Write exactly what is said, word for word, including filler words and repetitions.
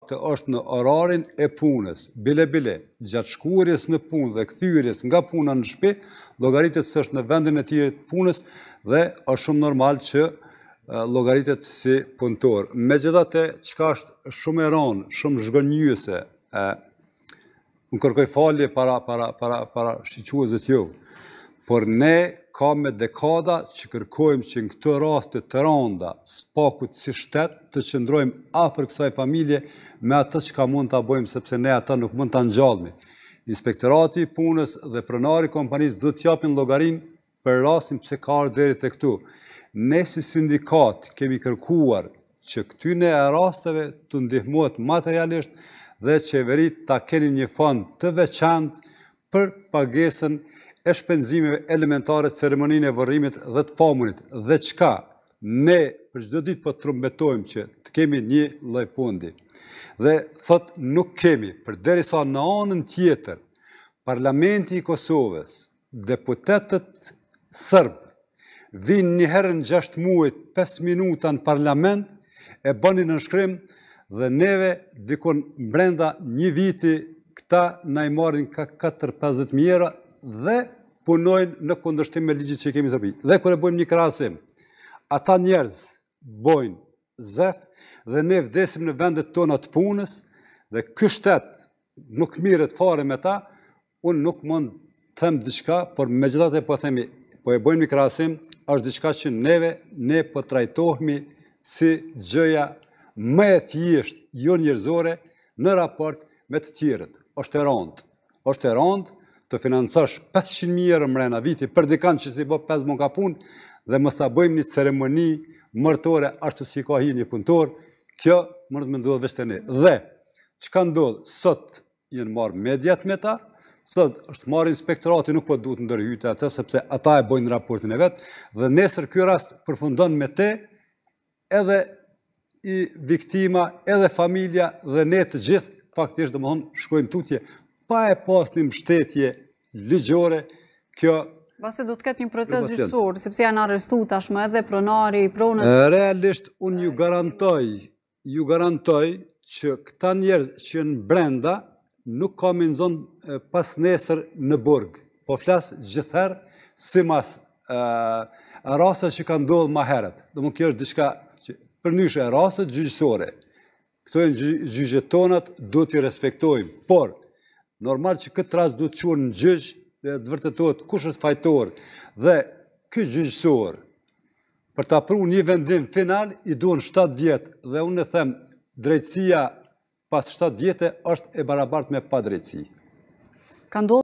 të është në orarin e punës, bile-bile, gjatë shkuarjes në punë dhe kthyrjes nga puna në shtëpi, llogaritet se është në vendin e tij të punës dhe është shumë normal që llogaritet si punëtor. Megjithatë, çka është shumë e rëndë, shumë zhgënjyese, unë kërkoj falje para para para para shiquesve të ju, por ne ka me dekada që kërkojmë që në këto raste të rënda, spakut si shtet, të qëndrojmë afër kësaj familje me atë që ka mund ta bëjmë, sepse ne ata nuk mund ta ngjallmi. Inspektorati i punës dhe pronari i kompanisë duhet të japin llogarinë për rastin pse ka ardhur deri te këtu. Ne si sindikat kemi kërkuar që këtyne rasteve të ndihmohet materialisht dhe qeverit ta keni një fond të veçantë për pagesën e shpenzimeve elementare, ceremoninë e varrimit dhe të pamunit. Dhe çka? Ne për çdo ditë po trumbetojmë që të kemi një lloj fondi. Dhe thot nuk kemi, përderisa në anën tjetër Parlamenti i Kosovës, deputetët serb vinë një herë në gjashtë muaj, pesë minuta në parlament, e bënin nënshkrim dhe neve dikon brenda një viti këta na i marrin ka katër pesëdhjetë mijë euro dhe punojnë në kundërshtim me ligjit që kemi zëpi. Dhe kur e bëjmë një krahasim, ata njerëz bojnë zef dhe ne vdesim në vendet tona të punës dhe ky shtet nuk mirret fare me ta, unë nuk mund të them diçka, por megjithatë po themi, po e bëjmë një krahasim, është diçka që neve ne po trajtohemi si gjëja më e thjeshtë, jo njerëzore, në raport me të tjerët. Është e rëndë. Është e rëndë të financosh pesëqind mijë euro mrena viti për dikant që si bë pesë muaj ka punë dhe mos ta bëjmë një ceremoni martore ashtu si ka hyrë një punëtor, kjo mund të më ndodhë veç te ne. Dhe çka ndodh sot janë marrë mediat me ta, sot është marrë inspektorati, nuk po duhet ndërhyjtë atë sepse ata e bojnë raportin e vet dhe nesër ky rast përfundon me te edhe i viktima, edhe familja dhe ne të gjithë faktikisht domethënë shkojmë tutje pa e pas një mbështetje ligjore, kjo... Pasi do të ketë një proces gjyqësor, sepse janë arrestu tashmë edhe pronari i pronës... Realisht, unë ju garantoj, ju garantoj që këta njerëz që janë brenda nuk ka me nxonë pas nesër në burg, po flas gjithherë si mas raste që kanë ndodhur më herët. Domethënë kjo është diçka që përndryshe raste gjyqësore. Këto janë gjyqet tonat, duhet i respektojmë, por normal që këtë rast duhet të quhen në gjyq dhe të vërtetohet kush është fajtor dhe ky gjyqësor për ta pruar një vendim final i duhen shtatë vjet dhe unë e them drejtësia pas shtatë vjetë është e barabartë me padrejtësi. Ka ndodhur